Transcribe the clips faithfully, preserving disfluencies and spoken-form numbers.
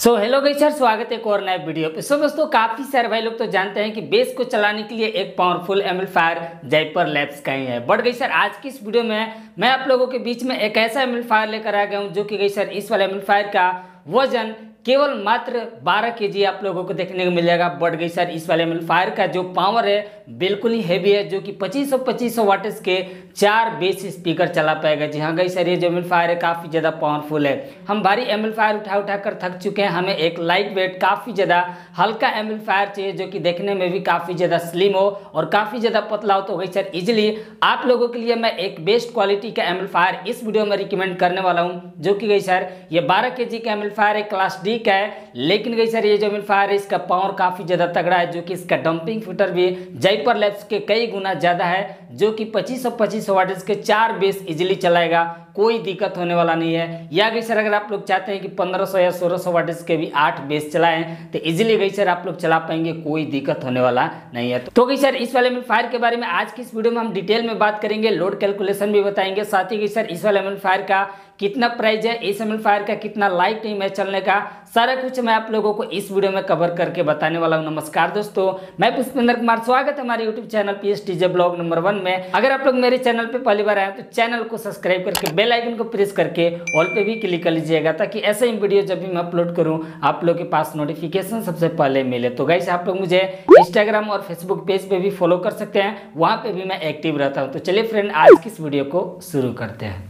So hello guys sir, स्वागत है एक और नए वीडियो पे। सो दोस्तों, काफ़ी सारे भाई लोग तो जानते हैं कि बेस को चलाने के लिए एक पावरफुल एम्पलीफायर जयपुर लैब्स का ही है। बट गाइस सर, आज की इस वीडियो में मैं आप लोगों के बीच में एक ऐसा एम्पलीफायर लेकर आ गया हूँ जो कि गाइस सर इस वाले एम्पलीफायर का वजन केवल मात्र बारह केजी आप लोगों को देखने को मिल जाएगा। बट गाइस सर इस वाले एम्पलीफायर का जो पावर है बिल्कुल ही हैवी है, जो कि पच्चीस सौ पच्चीस सौ वाट्स के चार बेस स्पीकर चला पाएगा। जी हाँ गाइस सर, ये जो एम्पलीफायर है काफ़ी ज़्यादा पावरफुल है। हम भारी एम्पलीफायर उठा उठा कर थक चुके हैं, हमें एक लाइट वेट काफ़ी ज़्यादा हल्का एम्पलीफायर चाहिए जो कि देखने में भी काफ़ी ज़्यादा स्लिम हो और काफ़ी ज़्यादा पतला हो। तो गाइस सर इजिली आप लोगों के लिए मैं एक बेस्ट क्वालिटी का एम्पलीफायर इस वीडियो में रिकमेंड करने वाला हूँ, जो कि गाइस सर ये बारह के जी का एम्पलीफायर है, क्लास डी का है। लेकिन गाइस सर ये जो एम्पलीफायर है इसका पावर काफ़ी ज़्यादा तगड़ा है, जो कि इसका डंपिंग फैक्टर भी जयपुर लैब्स के कई गुना ज़्यादा है, जो कि पच्चीस सौ पच्चीस सौ वाट्स के चार बेस इजीली चलाएगा, कोई दिक्कत होने वाला नहीं है। या गाइस सर अगर आप लोग चाहते हैं कि पंद्रह सौ या सोलह सौ वाट्स के भी आठ बेस चलाएं तो इजीली गाइस सर आप लोग चला पाएंगे, कोई दिक्कत होने वाला नहीं है। तो गाइस सर इस वाले एम्पलीफायर के बारे में आज की इस वीडियो में हम डिटेल में बात करेंगे, लोड कैलकुलेशन भी बताएंगे, साथ ही गाइस सर इस वाले एम्पलीफायर का कितना प्राइस है, इस एम्पलीफायर का कितना लाइफ टाइम है चलने का, सारा कुछ मैं आप लोगों को इस वीडियो में कवर करके बताने वाला हूं। नमस्कार दोस्तों, मैं पुष्पेंद्र कुमार, स्वागत है हमारे YouTube channel P S T J blog number one में। अगर आप लोग मेरे चैनल पे पहली बार आए तो चैनल को सब्सक्राइब करके बेल आइकन को प्रेस करके ऑल पे भी क्लिक कर लीजिएगा, ताकि ऐसे ही वीडियो जब भी मैं अपलोड करूं आप लोग के पास नोटिफिकेशन सबसे पहले मिले। तो गाइस आप लोग मुझे इंस्टाग्राम और फेसबुक पेज पे भी फॉलो कर सकते हैं, वहां पे भी मैं एक्टिव रहता हूं। तो चलिए फ्रेंड, आज की इस वीडियो को शुरू करते हैं।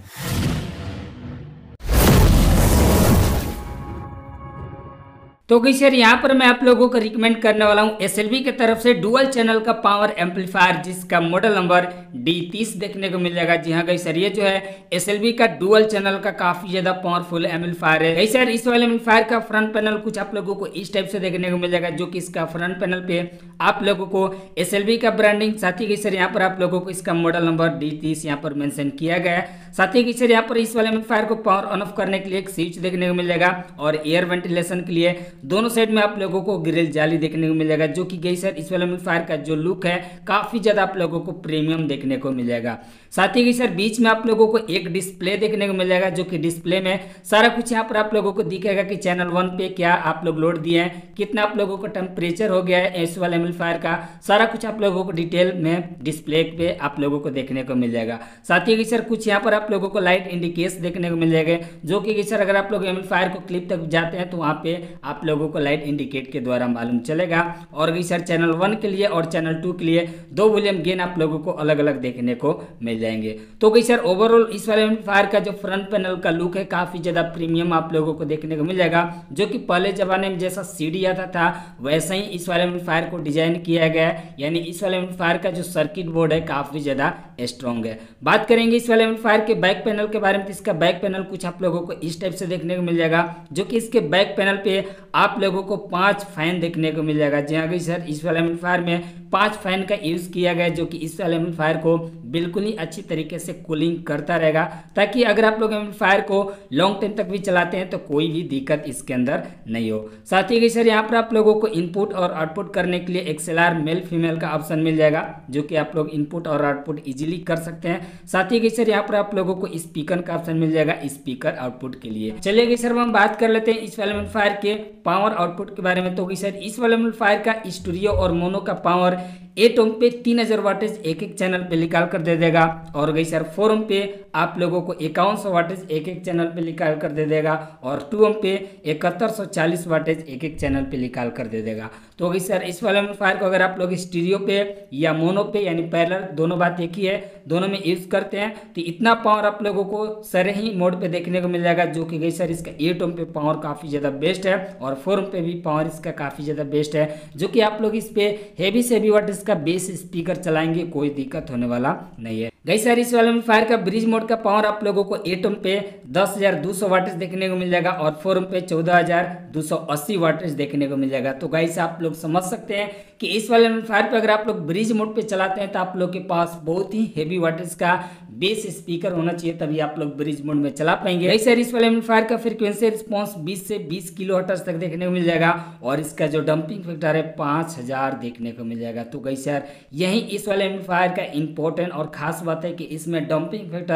तो गाइस सर यहाँ पर मैं आप लोगों को रिकमेंड करने वाला हूँ एस एल वी की तरफ से डुअल चैनल का पावर एम्पलीफायर, जिसका मॉडल नंबर डी तीस देखने को मिल जाएगा। जी हाँ गाइस सर, ये जो है एस एल वी का डुअल चैनल का काफी ज्यादा पावरफुल एम्पलीफायर है। गाइस सर इस वाले एम्पलीफायर का फ्रंट पैनल कुछ आप लोगों को इस टाइप से देखने को मिल जाएगा, जो कि इसका फ्रंट पैनल पे आप लोगों को एस एल वी का ब्रांडिंग, साथ ही गाइस सर यहाँ पर आप लोगों को इसका मॉडल नंबर डी तीस यहाँ पर मेंशन किया गया है। साथ ही गाइस सर यहाँ पर इस वाले एम्पलीफायर को पावर ऑन ऑफ करने के लिए एक स्विच देखने को मिल जाएगा, और एयर वेंटिलेशन के लिए दोनों साइड में आप लोगों को ग्रिल जाली देखने को मिल जाएगा, जो कि गाइस सर इस वाले एम्पलीफायर का जो लुक है काफी ज्यादा आप लोगों को प्रीमियम देखने को मिल जाएगा। साथ ही गाइस सर बीच में आप लोगों को एक डिस्प्ले देखने को मिल जाएगा, जो कि डिस्प्ले में सारा कुछ यहाँ पर आप लोगों को दिखेगा कि चैनल वन पे क्या आप लोग लोड दिए हैं, कितना आप लोगों को टेम्परेचर हो गया है इस वाले एम्पलीफायर का, सारा कुछ आप लोगों को डिटेल में डिस्प्ले पे आप लोगों को देखने को मिल जाएगा। साथ ही गाइस सर कुछ यहाँ पर आप लोगों को लाइट इंडिकेट्स देखने को मिल जाएगा, जो कि गाइस सर अगर आप लोग एम्पलीफायर को क्लिप तक जाते हैं तो वहाँ पे आप लोगों को लाइट इंडिकेट के द्वारा मालूम चलेगा। और गाइस सर चैनल वन के लिए और चैनल टू के लिए दो वॉल्यूम गेन आप लोगों को अलग अलग देखने को मिल जाएंगे। तो गाइस सर ओवरऑल इस वाले एम्पलीफायर का जो फ्रंट पैनल का लुक है काफी ज्यादा प्रीमियम आप लोगों को देखने को मिल जाएगा, जो कि पहले जमाने में जैसा सीडी आता था वैसा ही इस वाले एम्पलीफायर को डिजाइन किया गया है। यानी इस वाले एम्पलीफायर का जो सर्किट बोर्ड है काफी ज्यादा स्ट्रॉन्ग है। बात करेंगे इस वाले एम्पलीफायर के बैक पैनल के बारे में, तो इसका बैक पैनल कुछ आप लोगों को इस टाइप से देखने को मिल जाएगा, जो कि इसके बैक पैनल पे आप लोगों को पांच फैन देखने को मिल जाएगा। जी हाँ गाइस सर इस वाले एम्पलीफायर में पांच फैन का यूज किया गया है, जो कि इस वाले एम्पलीफायर को बिल्कुल ही अच्छी तरीके से कूलिंग करता रहेगा, ताकि अगर आप लोग एम्पलीफायर को लॉन्ग टाइम तक भी चलाते हैं तो कोई भी दिक्कत इसके अंदर नहीं हो। साथ ही गाइस सर यहाँ पर आप लोगों को इनपुट और आउटपुट करने के लिए एक्सएलआर मेल फीमेल का ऑप्शन मिल जाएगा, जो कि आप लोग इनपुट और आउटपुट इजीली कर सकते हैं। साथ ही गाइस सर यहाँ पर आप लोगों को स्पीकर का ऑप्शन मिल जाएगा स्पीकर आउटपुट के लिए। चलिए गाइस सर हम बात कर लेते हैं इस वाले एम्पलीफायर के पावर आउटपुट के बारे में। तो गाइस सर इस वाले एम्पलीफायर का स्टूडियो और मोनो का पावर एट ओम पे तीन हजार वाटेज एक एक चैनल पे निकाल कर दे देगा, और गाइस सर फोर ओम पे आप लोगों को इक्यावन सौ वाटेज एक एक चैनल पे निकाल कर दे देगा, और टू ओम पे इकहत्तर सौ चालीस वाटेज एक एक चैनल पे निकाल कर दे देगा। तो गाइस सर इस वाले एम्पलीफायर को अगर आप लोग स्टीरियो पे या मोनो पे यानी पैरेलल, दोनों बात एक ही है, दोनों में यूज करते हैं तो इतना पावर आप लोगों को सारे ही मोड पे देखने को मिल जाएगा, जो कि गाइस सर इसका एट ओम पे पावर काफी ज्यादा बेस्ट है, और फोर ओम पे भी पावर इसका काफी ज्यादा बेस्ट है, जो कि आप लोग इस पे हेवी से हेवी वाट का बेस स्पीकर चलाएंगे, कोई दिक्कत होने वाला नहीं है। गाइस सर इस वाले एम्पलीफायर का ब्रिज मोड का पावर आप लोगों को एट ओम पे दस हजार दो सौ वाटेज देखने को मिल जाएगा, और फोर ओम पे चौदह हजार दो सौ अस्सी वाटेज देखने को मिल जाएगा। तो गाइस आप लोग समझ सकते हैं कि इस वाले एम्पलीफायर पे अगर आप लोग ब्रिज मोड पे चलाते हैं तो आप लोग के पास बहुत ही हेवी वाटेज का बेस स्पीकर होना चाहिए, तभी आप लोग ब्रिज मोड में चला पाएंगे। गाइस सर इस वाले एम्पलीफायर का फ्रीक्वेंसी रिस्पांस बीस से बीस किलो हर्ट्ज तक देखने को मिल जाएगा, और इसका जो डंपिंग फैक्टर है पाँच हजार देखने को मिल जाएगा। तो गाइस सर यही इस वाले एम्पलीफायर का इंपॉर्टेंट और खास बात है कि इसमें डंपिंग फैक्टर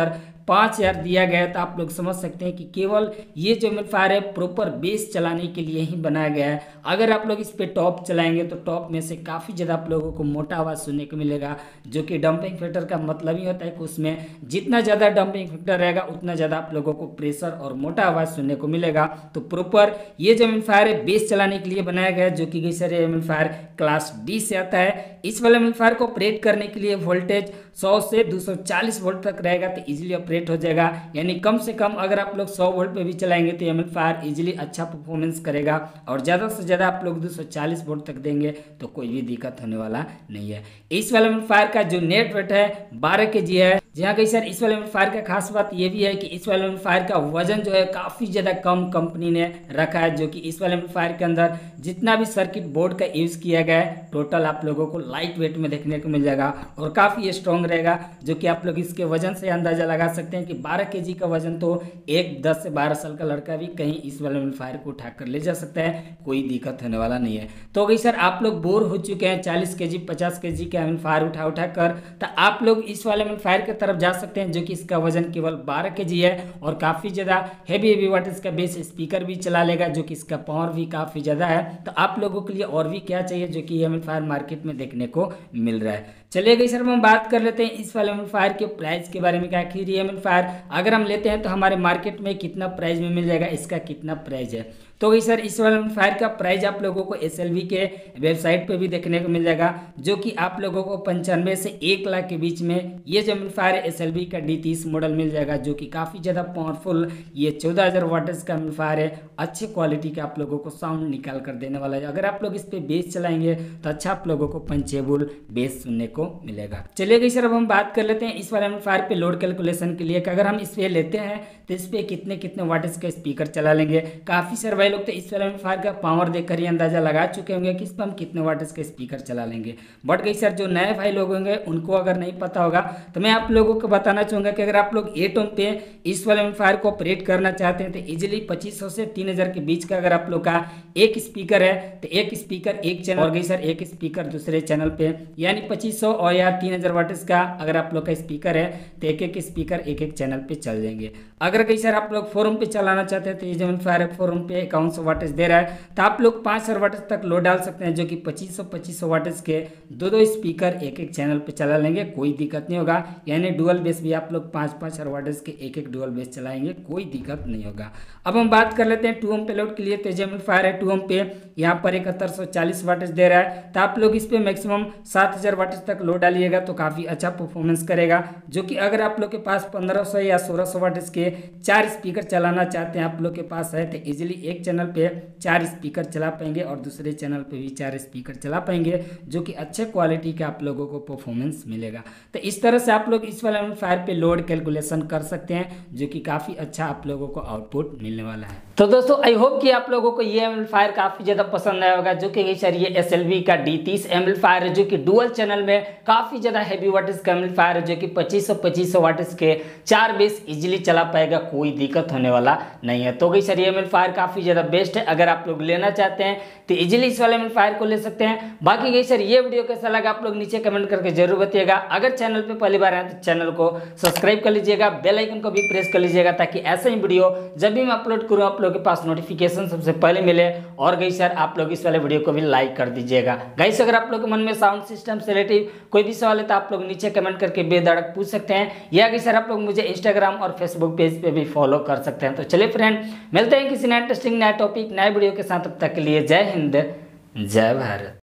पाँच हज़ार दिया गया है। तो आप लोग समझ सकते हैं कि केवल ये जो एम्पलीफायर है प्रॉपर बेस चलाने के लिए ही बनाया गया है। अगर आप लोग इस पे टॉप चलाएंगे तो टॉप में से काफ़ी ज़्यादा आप लोगों को मोटा आवाज़ सुनने को मिलेगा, जो कि डंपिंग फैक्टर का मतलब ही होता है कि उसमें जितना ज़्यादा डंपिंग फैक्टर रहेगा उतना ज़्यादा आप लोगों को प्रेशर और मोटा आवाज़ सुनने को मिलेगा। तो प्रॉपर ये जो एम्पलीफायर है बेस चलाने के लिए बनाया गया है, जो कि गई सर एम्पलीफायर क्लास डी से आता है। इस वाले एम्पलीफायर को ऑपरेट करने के लिए वोल्टेज सौ से दो सौ चालीस वोल्ट तक रहेगा, तो इजीली ऑपरेट हो जाएगा। यानी कम से कम अगर आप लोग सौ वोल्ट पे भी चलाएंगे तो एम्पलीफायर इजीली अच्छा परफॉर्मेंस करेगा, और ज़्यादा से ज़्यादा आप लोग दो सौ चालीस वोल्ट तक देंगे तो कोई भी दिक्कत होने वाला नहीं है। इस वाले एम्पलीफायर का जो नेट वेट है बारह के जी है। जहाँ कहीं सर इस वाले एम्पलीफायर का खास बात ये भी है कि इस वाले एम्पलीफायर का वजन जो है काफ़ी ज़्यादा कम कंपनी ने रखा है, जो कि इस वाले एम्पलीफायर के अंदर जितना भी सर्किट बोर्ड का यूज़ किया गया है टोटल आप लोगों को लाइट वेट में देखने को मिल जाएगा और काफ़ी स्ट्रॉन्ग रहेगा, जो कि आप लोग इसके वजन से अंदाज़ा लगा सकते हैं कि बारह के जी का वजन तो एक दस से बारह साल का लड़का भी कहीं इस वाले एम्पलीफायर को उठाकर ले जा सकता है, कोई दिक्कत होने वाला नहीं है। तो अगर सर आप लोग बोर हो चुके हैं चालीस के जी पचास के जी का एम्पलीफायर उठा उठा कर, तो आप लोग इस वाले एम्पलीफायर की तरफ जा सकते हैं, जो कि इसका वजन केवल बारह के जी है और काफ़ी ज़्यादा हैवी हैवी वाटेज का बेस स्पीकर भी चला लेगा, जो कि इसका पावर भी काफ़ी ज़्यादा है। तो आप लोगों के लिए और भी क्या चाहिए जो कि ये एम्पलीफायर मार्केट में देखने को मिल रहा है। चलिए गई सर हम बात कर लेते हैं इस वाले एम्पलीफायर के प्राइस के बारे में। क्या आखिर ये एम्पलीफायर अगर हम लेते हैं तो हमारे मार्केट में कितना प्राइस में मिल जाएगा, इसका कितना प्राइस है। तो गई सर इस वाले एम्पलीफायर का प्राइस आप लोगों को एस एल वी के वेबसाइट पे भी देखने को मिल जाएगा, जो कि आप लोगों को पंचानवे से एक लाख के बीच में ये जो एम्पलीफायर एस एल वी का डी तीस मॉडल मिल जाएगा, जो कि काफ़ी ज़्यादा पावरफुल ये चौदह हज़ार वाटेज का एम्पलीफायर है। अच्छे क्वालिटी का आप लोगों को साउंड निकाल कर देने वाला है। अगर आप लोग इस पर बेस चलाएंगे तो अच्छा आप लोगों को पंचेबल बेस सुनने को मिलेगा। चलिए गई सर अब हम बात कर लेते हैं इस वाले एम्पलीफायर पे लोड कैलकुलेशन के लिए कि अगर हम इस पे लेते हैं तो इस पे कितने कितने वाटेज का स्पीकर चला लेंगे। काफ़ी सारे भाई लोग तो इस वाले एम्पलीफायर का पावर देखकर ही अंदाजा लगा चुके होंगे कि इस पर हम कितने वाटेज का स्पीकर चला लेंगे। बट गई सर जो नए भाई लोग होंगे उनको अगर नहीं पता होगा तो मैं आप लोगों को बताना चाहूँगा कि अगर आप लोग एट ओम पे इस वाले एम्पलीफायर को ऑपरेट करना चाहते हैं तो इजीली पच्चीस सौ से तीन हज़ार के बीच का अगर आप लोग का एक स्पीकर है तो एक स्पीकर एक चैनल और गई सर एक स्पीकर दूसरे चैनल पे, यानी पच्चीस सौ और या तीन हज़ार वाटेज का अगर आप लोग का स्पीकर है तो एक एक स्पीकर एक एक चैनल पे चल जाएंगे। अगर कहीं सर आप लोग फोरम पे चलाना चाहते हैं तो ये जो एम्पलीफायर है फोरम पे इक्यावन सौ वाटेज दे रहा है, तो आप लोग पाँच हज़ार वाटेज तक लोड डाल सकते हैं, जो कि पच्चीस सौ पच्चीस सौ वाटेज के दो दो स्पीकर एक एक चैनल पे चला लेंगे, कोई दिक्कत नहीं होगा। यानी डुअल बेस भी आप लोग पाँच पाँच हज़ार वाटेज के एक एक डुअल बेस चलाएंगे, कोई दिक्कत नहीं होगा। अब हम बात कर लेते हैं टू ओम पे लोड के लिए। तो जो एम्पलीफायर है टू ओम पे यहाँ पर इकहत्तर सौ चालीस वाटेज दे रहा है, तो आप लोग इस पे मैक्सिमम सात हज़ार वाटेज तक लोड डालिएगा तो काफ़ी अच्छा परफॉर्मेंस करेगा। जो कि अगर आप लोग के पास पंद्रह सौ या सोलह सौ वाटेज के चार स्पीकर चलाना चाहते हैं आप लोग के पास है तो इजीली एक चैनल पे चार स्पीकर चला पाएंगे और दूसरे चैनल पे भी चार स्पीकर चला पाएंगे, जो कि अच्छे क्वालिटी का आप लोगों को परफॉर्मेंस मिलेगा। तो इस तरह से आप लोग इस वाले एम्पलीफायर पे लोड कैलकुलेशन कर सकते हैं, जो कि काफ़ी अच्छा आप लोगों को आउटपुट मिलने वाला है। तो दोस्तों आई होप कि आप लोगों को ये एम्पलीफायर काफ़ी ज़्यादा पसंद आया होगा, जो कि सर ये एस एल वी का डी तीस एम्पलीफायर है, जो कि डुअल चैनल में काफ़ी ज़्यादा हैवी वाटेज का एम्पलीफायर है, जो कि पच्चीस सौ पच्चीस सौ वाटेज के चार बेस इजीली चला पाएगा, कोई दिक्कत होने वाला नहीं है। तो गई सर ये एम्पलीफायर काफ़ी ज़्यादा बेस्ट है, अगर आप लोग लेना चाहते हैं तो इजीली इस वाले एम्पलीफायर को ले सकते हैं। बाकी गई सर ये वीडियो कैसा लगा आप लोग नीचे कमेंट करके जरूर बताइएगा। अगर चैनल पे पहली बार आए तो चैनल को सब्सक्राइब कर लीजिएगा, बेल आइकन को भी प्रेस कर लीजिएगा, ताकि ऐसा ही वीडियो जब भी मैं अपलोड करूँ आप लोगों के पास नोटिफिकेशन सबसे पहले मिले। और गई सर आप लोग इस वाले वीडियो को भी लाइक कर दीजिएगा। गाइस अगर आप लोग के मन में साउंड सिस्टम से रिलेटिव कोई भी सवाल है तो आप लोग नीचे कमेंट करके बेधड़क पूछ सकते हैं, या गई सर आप लोग मुझे इंस्टाग्राम और फेसबुक पेज पे भी फॉलो कर सकते हैं। तो चलिए फ्रेंड मिलते हैं किसी नए इंटरेस्टिंग नया टॉपिक नए वीडियो के साथ, तब तक के लिए जय हिंद जय भारत।